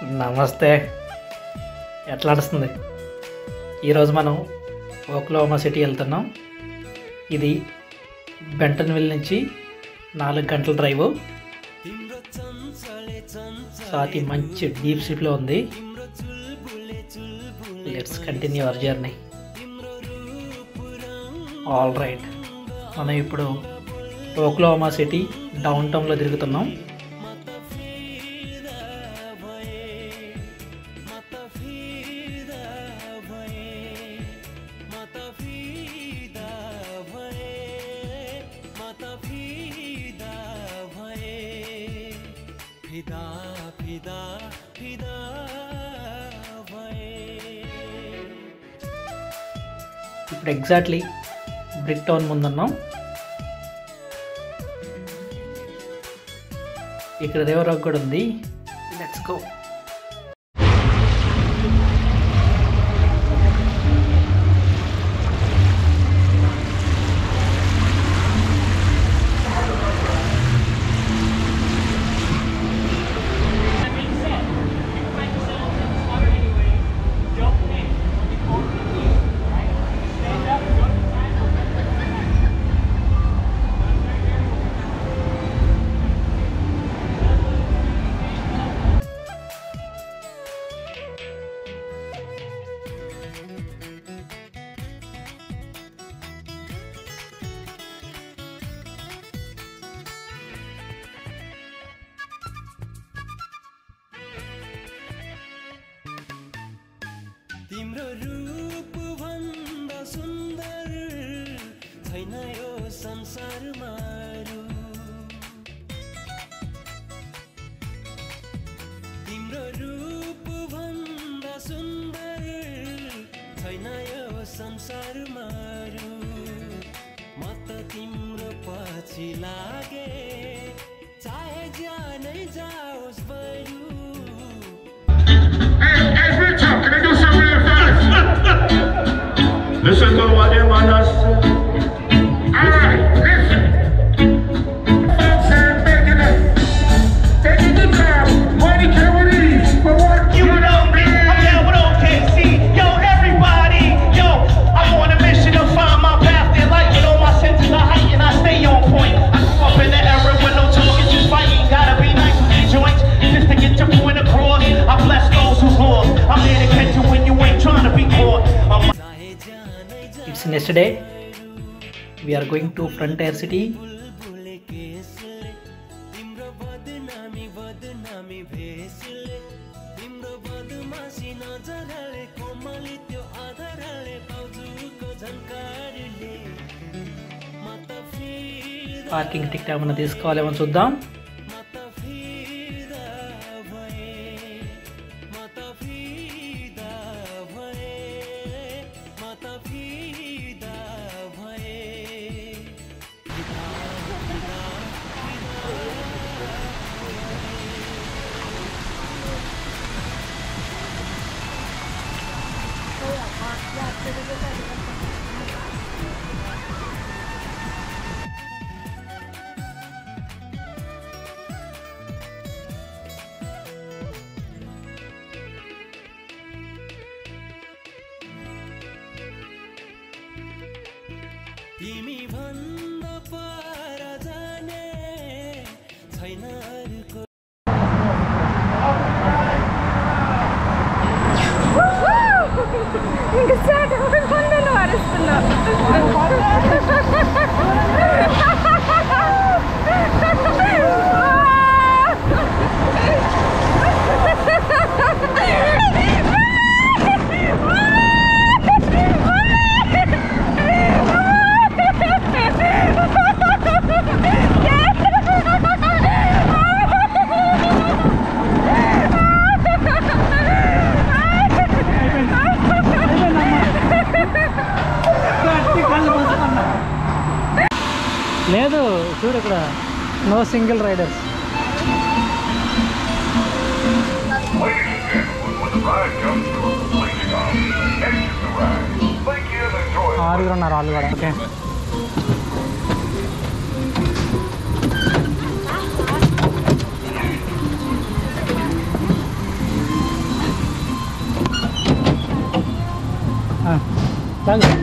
నమస్తే. ఎట్లా నడుస్తుంది? ఈరోజు మనం ఓక్లహోమా సిటీ వెళ్తున్నాం. ఇది బెంటన్విల్ నుంచి 4 గంటల డ్రైవ్. సాతి మంచి డీప్ స్లీప్లో ఉంది. Let's continue our journey. All right, మనం ఇప్పుడు ఓక్లహోమా సిటీ డౌన్ టౌన్లో తిరుగుతున్నాం. ఇప్పుడు ఎగ్జాక్ట్లీ బ్రిక్ టౌన్ ముందున్నాం. ఇక్కడ రివర్ కూడా ఉంది. Let's go. तिम्रो रूप भन्दा सुन्दर छैन यो संसारमा अरू। तिम्रो रूप भन्दा सुन्दर छैन यो संसारमा अरू। म त तिम्रो पछि लागे चाहे ज्यानै जाओस् बरु। Listen to what them man us say. Alright, listen. Taking the time, money can't ease. But what you know me, I'm down with OKC. Yo, everybody, yo, I'm on a mission to find my path. They're like, you know, my senses are heightened, I stay on point. I grew up in the era when no talking, just fighting. Gotta be nice with these joints, just to get your point across. I bless those who lost. I'm here to catch you when you ain't trying to be caught. It's next day. We are going to Frontier City. Parking ticket ఏమైనా తీసుకోవాలేమో చూద్దాం. तिमी भन्दा पर जाने छैन अरूको। ఇంకా స్టార్ట్ అవ్వకుండా అరుస్తున్నా. లేదు చూడు, ఇక్కడ నో సింగిల్ రైడర్స్. 6 ఉన్నారు వాళ్ళు కూడా. ఓకే, తాగు.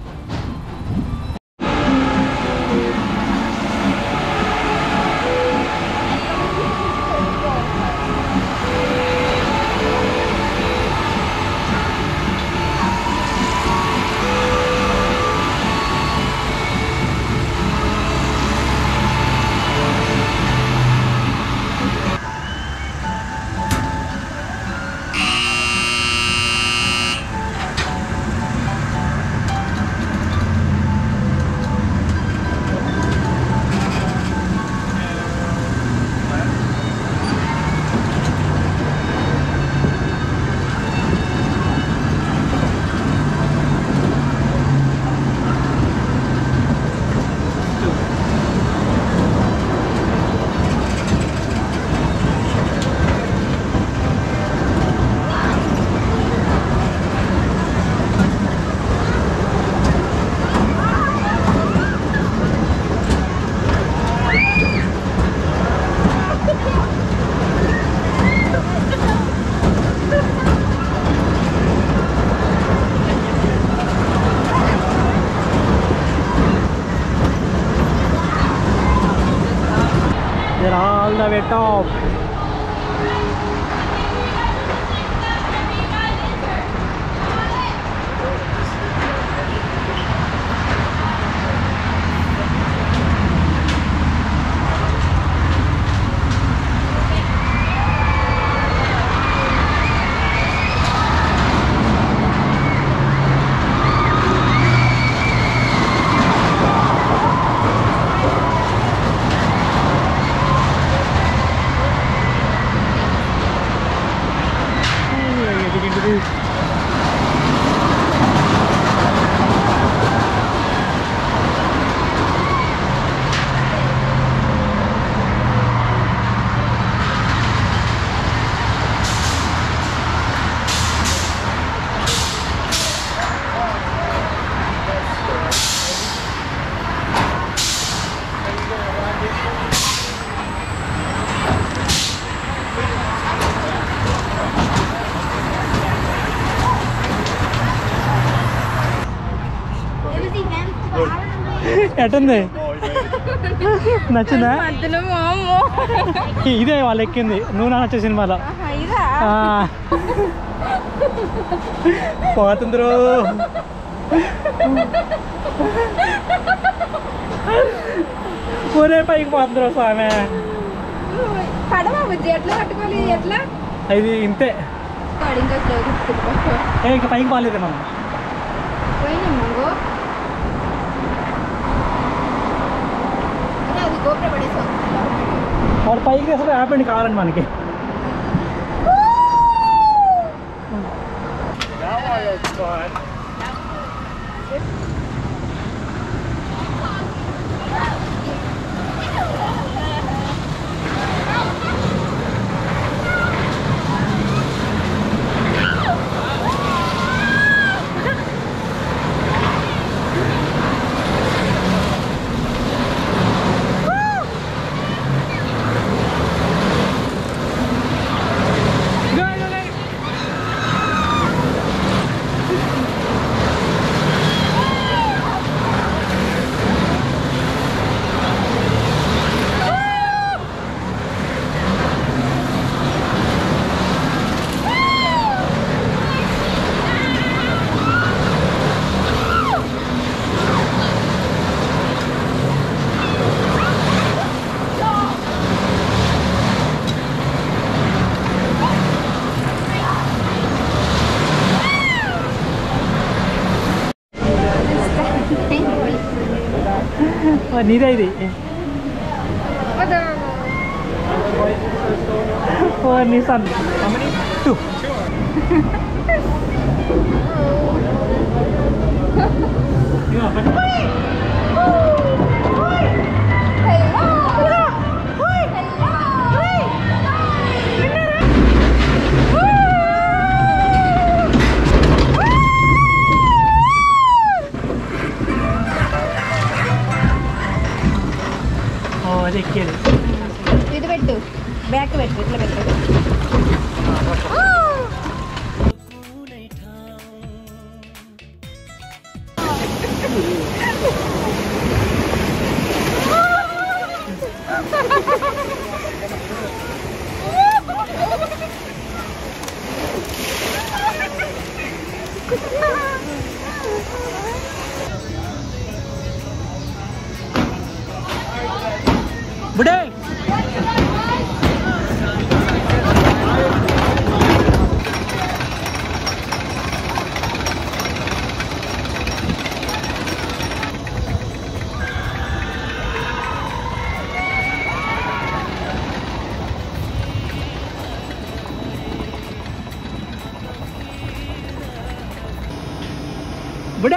They're all the way top. ఎట్టుంది నచ్చిందా? ఇదే వాళ్ళు ఎక్కింది నువ్వు నా నచ్చే సినిమాలో పోతుందిరో. ఒరే పైకి పోతుందిరో స్వామి. ఇది ఇంతే ఇంకా పైకి పోలేదు మనం. వాడు పైకి అసలు యాపండి కావాలండి మనకి. నీదే ఇది నిసాన్ 2 అది ఎక్కేది. ఇది పెట్టు, బ్యాక్ పెట్టు, ఇట్లా పెట్టు. బుడే బుడే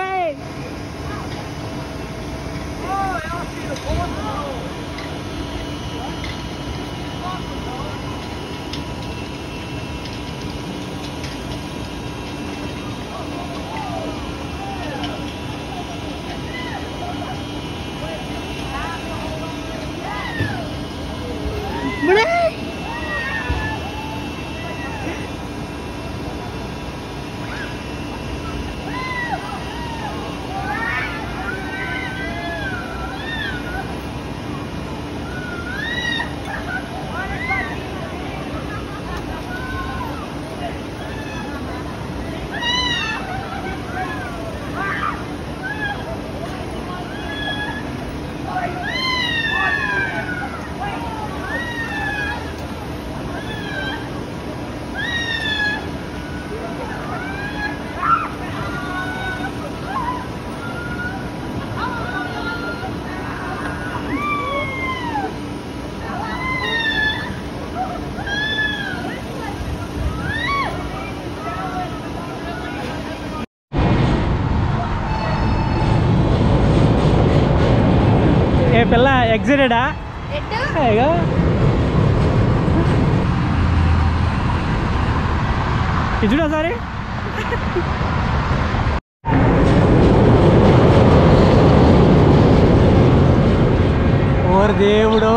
ఏ పిల్ల ఎగ్జిటెడా చూడ సారీ ఓర్ దేవుడో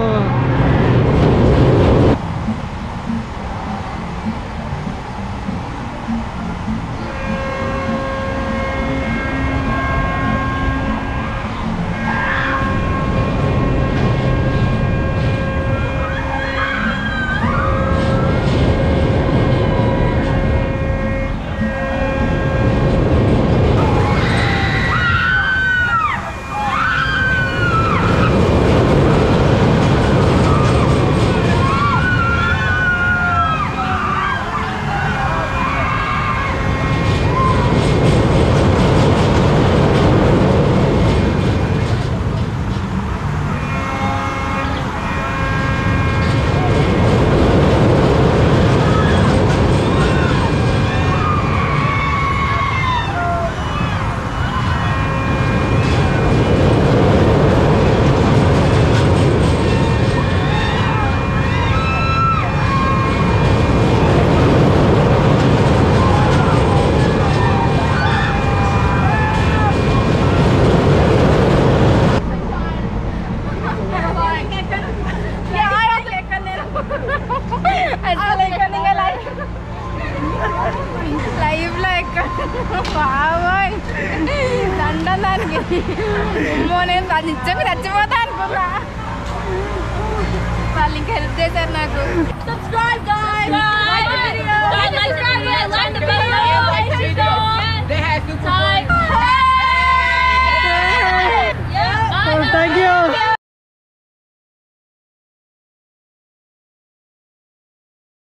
లైవ్ లో ఎక్కడ బాబాయ్ దండడానికి నేను నిజంగా చచ్చిపోతా అనుకున్నా. వాళ్ళు ఇంకా హెల్ప్ చేశారు నాకు.